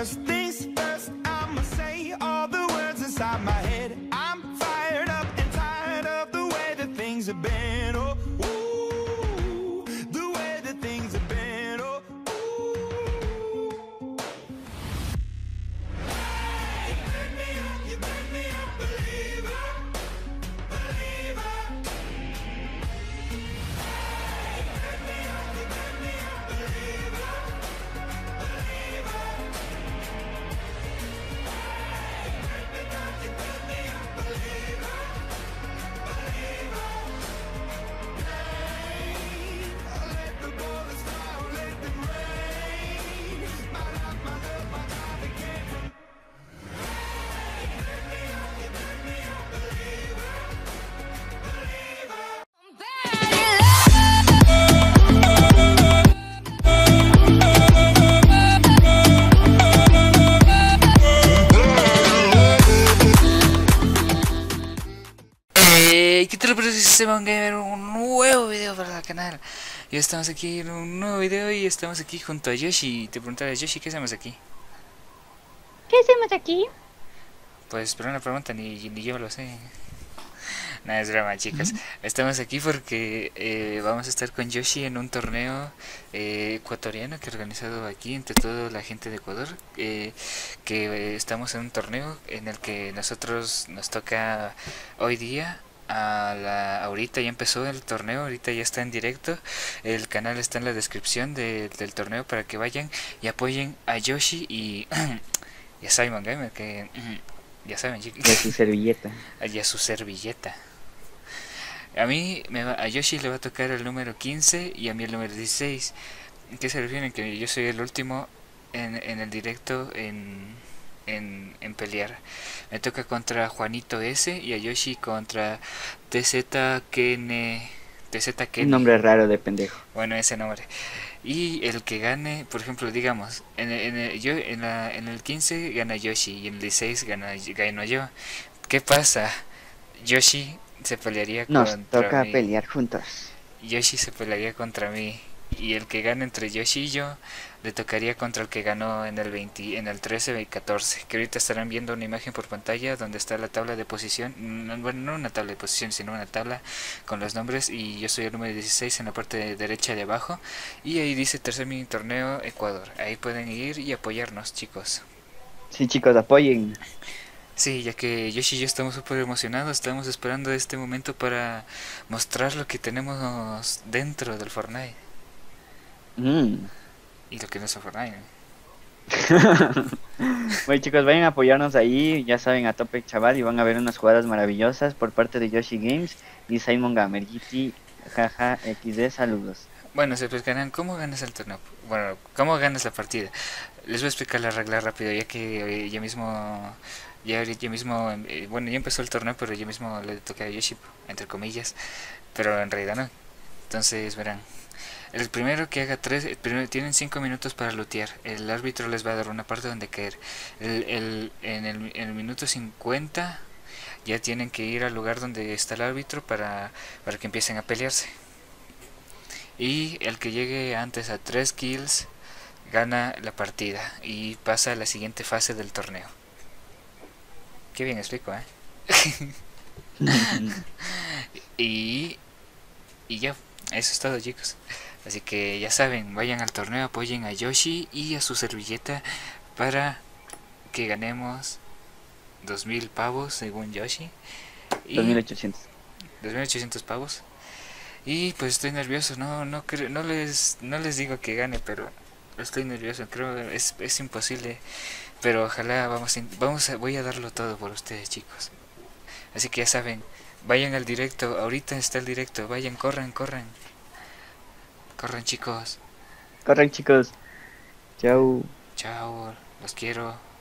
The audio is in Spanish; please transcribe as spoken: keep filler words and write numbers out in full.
First things first, I'ma say all the words inside my head. I'm fired up and tired of the way that things have been. Oh, ooh, the way that things have been. Oh, ooh. Hey, you turn me up, you turn me up, believer, believer. Hey, you turn me up, you turn me up, believer, believer. Hey, ¿qué tal? Parece que se van a ver un nuevo video para el canal. Ya estamos aquí en un nuevo video y estamos aquí junto a Yoshi. Te preguntaré, Yoshi, ¿qué hacemos aquí? ¿Qué hacemos aquí? Pues, pero una pregunta, ni, ni yo lo sé. Nada, es drama, chicas. Estamos aquí porque eh, vamos a estar con Yoshi en un torneo eh, ecuatoriano que he organizado aquí entre toda la gente de Ecuador. Eh, que eh, estamos en un torneo en el que nosotros nos toca hoy día. A la, ahorita ya empezó el torneo, ahorita ya está en directo. El canal está en la descripción de, del torneo para que vayan y apoyen a Yoshi y, y a Simon Gamer, que ya saben, chicos. Y a su servilleta. Y a su servilleta. A mí, me va, a Yoshi le va a tocar el número quince y a mí el número dieciséis. ¿Qué se refieren? Que yo soy el último en, en el directo en, en, en pelear. Me toca contra Juanito S y a Yoshi contra T Z Ken. T Z Ken. Un nombre raro de pendejo. Bueno, ese nombre. Y el que gane, por ejemplo, digamos, en, en, el, yo, en, la, en el quince gana Yoshi y en el dieciséis gana, gano yo. ¿Qué pasa? Yoshi se pelearía Nos contra toca mí. pelear juntos. Yoshi se pelearía contra mí. Y el que gane entre Yoshi y yo le tocaría contra el que ganó en el veinte, en el trece y catorce. Que ahorita estarán viendo una imagen por pantalla donde está la tabla de posición. No, bueno, no una tabla de posición, sino una tabla con los nombres. Y yo soy el número dieciséis en la parte de derecha de abajo. Y ahí dice tercer mini torneo Ecuador. Ahí pueden ir y apoyarnos, chicos. Sí, chicos, apoyen. Sí, ya que Yoshi y yo estamos súper emocionados, estamos esperando este momento para mostrar lo que tenemos dentro del Fortnite. Mm. Y lo que no es Fortnite. Bueno, chicos, vayan a apoyarnos ahí. Ya saben, a tope chaval. Y van a ver unas jugadas maravillosas por parte de Yoshi Games y Simon Gamer. G T, jaja, X D, saludos. Bueno, se explicarán cómo ganas el torneo. Bueno, cómo ganas la partida. Les voy a explicar la regla rápido, ya que eh, yo mismo... Ya yo mismo, eh, bueno, ya empezó el torneo, pero yo mismo le toqué a Yoshi, entre comillas, pero en realidad no. Entonces, verán, el primero que haga tres, el primero, tienen cinco minutos para lootear. El árbitro les va a dar una parte donde caer. El, el, en, el, en el minuto cincuenta ya tienen que ir al lugar donde está el árbitro para, para que empiecen a pelearse. Y el que llegue antes a tres kills gana la partida y pasa a la siguiente fase del torneo. Qué bien explico, ¿eh? y, y ya, eso es todo, chicos. Así que ya saben, vayan al torneo, apoyen a Yoshi y a su servilleta para que ganemos dos mil pavos según Yoshi. Y dos mil ochocientos. dos mil ochocientos pavos. Y pues estoy nervioso, no no creo, no les no les digo que gane, pero estoy nervioso, creo que es, es imposible. Pero ojalá vamos a, vamos a, voy a darlo todo por ustedes, chicos. Así que ya saben, vayan al directo, ahorita está el directo, vayan, corran, corran. Corran, chicos. Corran, chicos. Chao. Chao, los quiero.